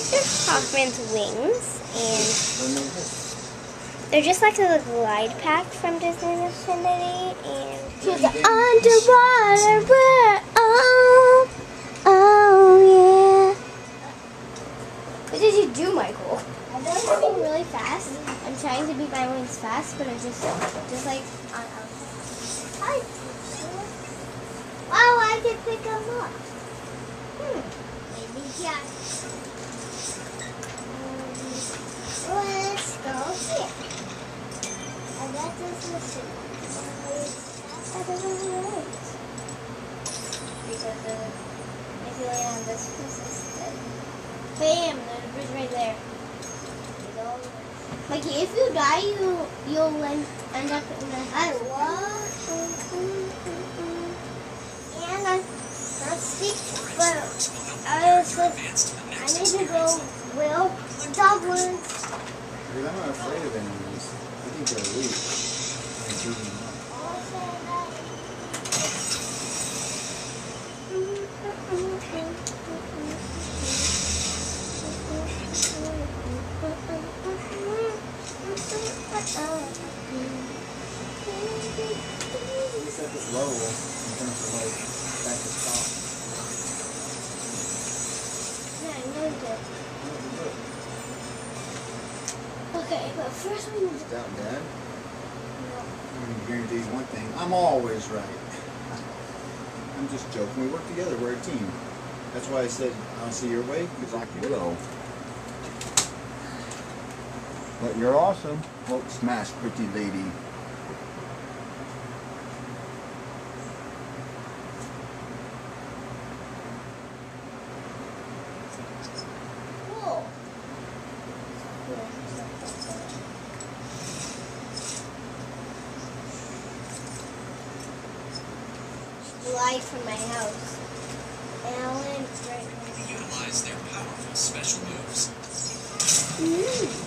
These are Hoffman's wings, and they're just like a glide pack from Disney Infinity, and here's the underwater world. Oh yeah. What did you do, Michael? I'm moving really fast. I'm trying to beat my wings fast, but I'm just like on outside. Hi. Wow, I can pick them up. Maybe yes. Let's go here. And that is the signal. That doesn't work. Because if you lay on this piece instead. Bam! There's a bridge right there. Mikey, if you die, you'll end up in the And I'm thirsty, but I need to go Dublin. I'm not afraid of enemies. I think they're weak. Set this low in terms of like back to stop. Yeah, I know that. Okay, but first we need to... Down, Dad? No. I'm going to guarantee you one thing. I'm always right. I'm just joking. We work together. We're a team. That's why I said, I'll see your way, because I can go. But you're awesome. Well, smash, pretty lady. Light from my house. Alan, right. Utilize their powerful special moves.